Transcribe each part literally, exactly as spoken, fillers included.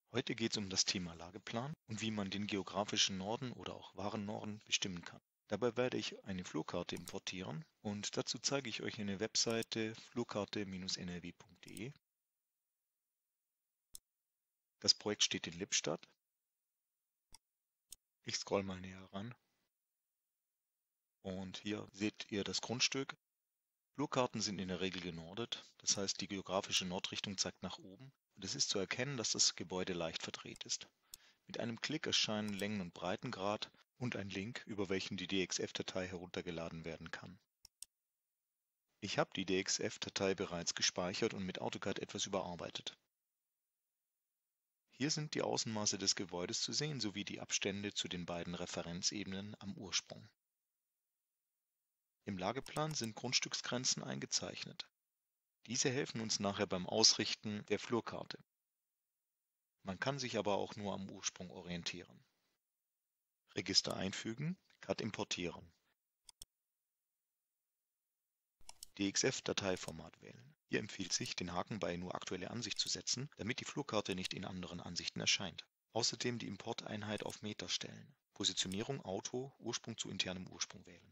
Heute geht es um das Thema Lageplan und wie man den geografischen Norden oder auch wahren Norden bestimmen kann. Dabei werde ich eine Flurkarte importieren und dazu zeige ich euch eine Webseite flurkarte Bindestrich n r w punkt d e. Das Projekt steht in Lippstadt. Ich scroll mal näher ran und hier seht ihr das Grundstück. Flurkarten sind in der Regel genordet, das heißt die geografische Nordrichtung zeigt nach oben und es ist zu erkennen, dass das Gebäude leicht verdreht ist. Mit einem Klick erscheinen Längen- und Breitengrad und ein Link, über welchen die D X F-Datei heruntergeladen werden kann. Ich habe die D X F-Datei bereits gespeichert und mit AutoCAD etwas überarbeitet. Hier sind die Außenmaße des Gebäudes zu sehen, sowie die Abstände zu den beiden Referenzebenen am Ursprung. Im Lageplan sind Grundstücksgrenzen eingezeichnet. Diese helfen uns nachher beim Ausrichten der Flurkarte. Man kann sich aber auch nur am Ursprung orientieren. Register einfügen, C A D importieren. D X F-Dateiformat wählen. Hier empfiehlt sich, den Haken bei Nur aktuelle Ansicht zu setzen, damit die Flurkarte nicht in anderen Ansichten erscheint. Außerdem die Importeinheit auf Meter stellen. Positionierung Auto, Ursprung zu internem Ursprung wählen.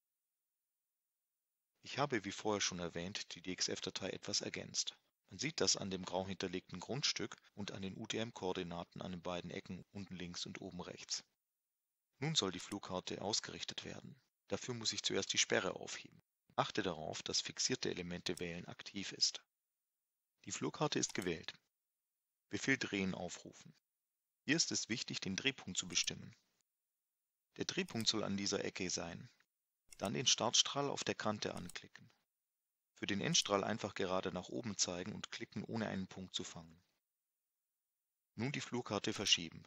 Ich habe wie vorher schon erwähnt die D X F-Datei etwas ergänzt. Man sieht das an dem grau hinterlegten Grundstück und an den U T M-Koordinaten an den beiden Ecken unten links und oben rechts. Nun soll die Flurkarte ausgerichtet werden. Dafür muss ich zuerst die Sperre aufheben. Achte darauf, dass fixierte Elemente wählen aktiv ist. Die Flurkarte ist gewählt. Befehl Drehen aufrufen. Hier ist es wichtig, den Drehpunkt zu bestimmen. Der Drehpunkt soll an dieser Ecke sein. Dann den Startstrahl auf der Kante anklicken. Für den Endstrahl einfach gerade nach oben zeigen und klicken, ohne einen Punkt zu fangen. Nun die Flurkarte verschieben.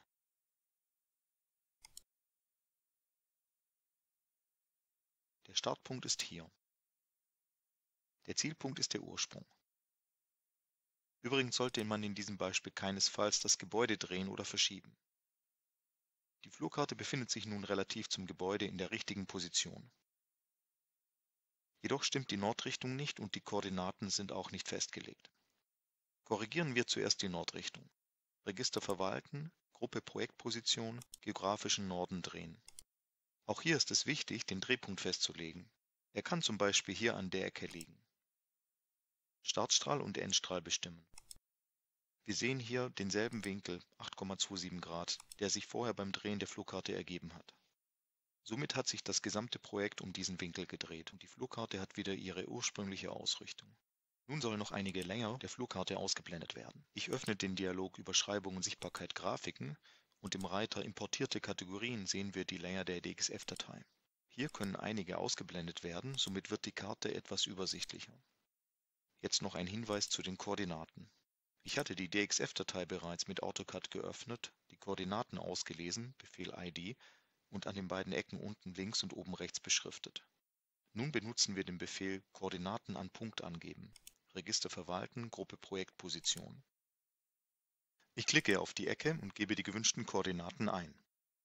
Der Startpunkt ist hier. Der Zielpunkt ist der Ursprung. Übrigens sollte man in diesem Beispiel keinesfalls das Gebäude drehen oder verschieben. Die Flurkarte befindet sich nun relativ zum Gebäude in der richtigen Position. Jedoch stimmt die Nordrichtung nicht und die Koordinaten sind auch nicht festgelegt. Korrigieren wir zuerst die Nordrichtung. Register verwalten, Gruppe Projektposition, geografischen Norden drehen. Auch hier ist es wichtig, den Drehpunkt festzulegen. Er kann zum Beispiel hier an der Ecke liegen. Startstrahl und Endstrahl bestimmen. Wir sehen hier denselben Winkel, acht Komma siebenundzwanzig Grad, der sich vorher beim Drehen der Flurkarte ergeben hat. Somit hat sich das gesamte Projekt um diesen Winkel gedreht und die Flurkarte hat wieder ihre ursprüngliche Ausrichtung. Nun sollen noch einige Längen der Flurkarte ausgeblendet werden. Ich öffne den Dialog Überschreibung und Sichtbarkeit Grafiken und im Reiter Importierte Kategorien sehen wir die Länge der D X F-Datei. Hier können einige ausgeblendet werden, somit wird die Karte etwas übersichtlicher. Jetzt noch ein Hinweis zu den Koordinaten. Ich hatte die D X F-Datei bereits mit AutoCAD geöffnet, die Koordinaten ausgelesen, Befehl I D, und an den beiden Ecken unten links und oben rechts beschriftet. Nun benutzen wir den Befehl Koordinaten an Punkt angeben. Register verwalten, Gruppe Projektposition. Ich klicke auf die Ecke und gebe die gewünschten Koordinaten ein.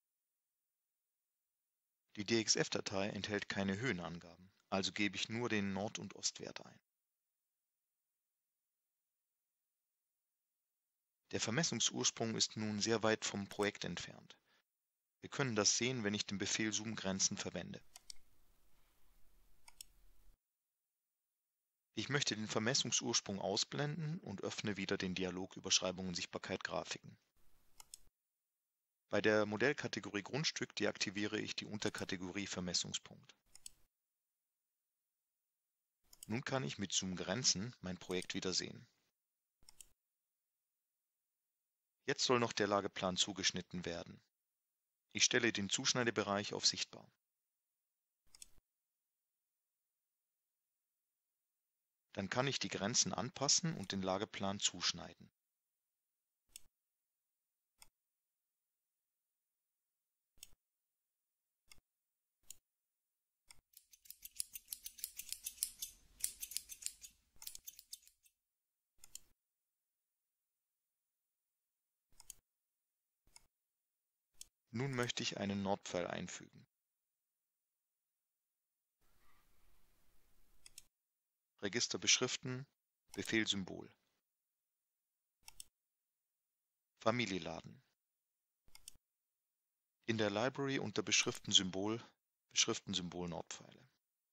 Die D X F-Datei enthält keine Höhenangaben, also gebe ich nur den Nord- und Ostwert ein. Der Vermessungsursprung ist nun sehr weit vom Projekt entfernt. Wir können das sehen, wenn ich den Befehl Zoomgrenzen verwende. Ich möchte den Vermessungsursprung ausblenden und öffne wieder den Dialog Überschreibung und Sichtbarkeit Grafiken. Bei der Modellkategorie Grundstück deaktiviere ich die Unterkategorie Vermessungspunkt. Nun kann ich mit Zoomgrenzen mein Projekt wieder sehen. Jetzt soll noch der Lageplan zugeschnitten werden. Ich stelle den Zuschneidebereich auf Sichtbar. Dann kann ich die Grenzen anpassen und den Lageplan zuschneiden. Nun möchte ich einen Nordpfeil einfügen. Register beschriften, Befehl Symbol. Familie laden. In der Library unter Beschriften-Symbol Beschriften-Symbol Nordpfeile.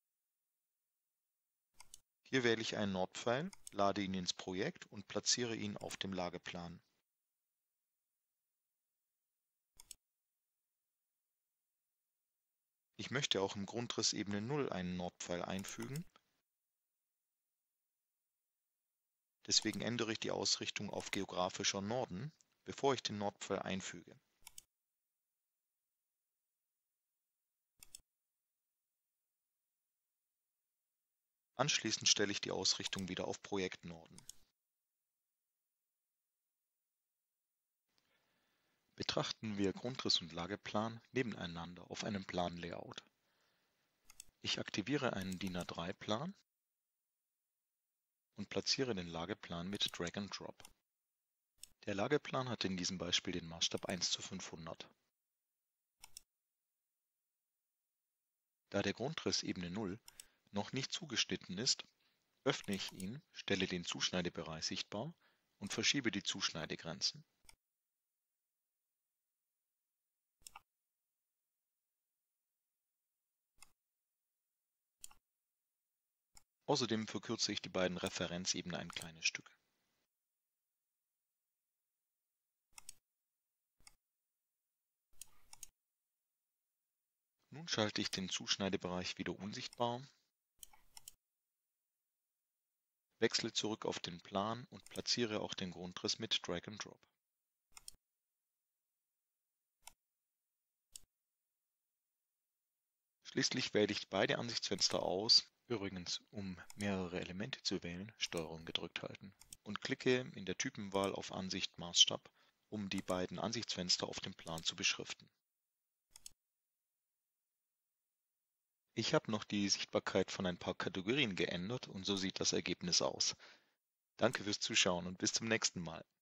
Hier wähle ich einen Nordpfeil, lade ihn ins Projekt und platziere ihn auf dem Lageplan. Ich möchte auch im Grundriss Ebene null einen Nordpfeil einfügen. Deswegen ändere ich die Ausrichtung auf geografischer Norden, bevor ich den Nordpfeil einfüge. Anschließend stelle ich die Ausrichtung wieder auf Projekt Norden. Betrachten wir Grundriss und Lageplan nebeneinander auf einem Planlayout. Ich aktiviere einen DIN A drei Plan und platziere den Lageplan mit Drag and Drop. Der Lageplan hat in diesem Beispiel den Maßstab eins zu fünfhundert. Da der Grundriss Ebene null noch nicht zugeschnitten ist, öffne ich ihn, stelle den Zuschneidebereich sichtbar und verschiebe die Zuschneidegrenzen. Außerdem verkürze ich die beiden Referenzebenen ein kleines Stück. Nun schalte ich den Zuschneidebereich wieder unsichtbar, wechsle zurück auf den Plan und platziere auch den Grundriss mit Drag and Drop. Schließlich wähle ich beide Ansichtsfenster aus, übrigens um mehrere Elemente zu wählen, Steuerung gedrückt halten, und klicke in der Typenwahl auf Ansicht Maßstab, um die beiden Ansichtsfenster auf dem Plan zu beschriften. Ich habe noch die Sichtbarkeit von ein paar Kategorien geändert und so sieht das Ergebnis aus. Danke fürs Zuschauen und bis zum nächsten Mal.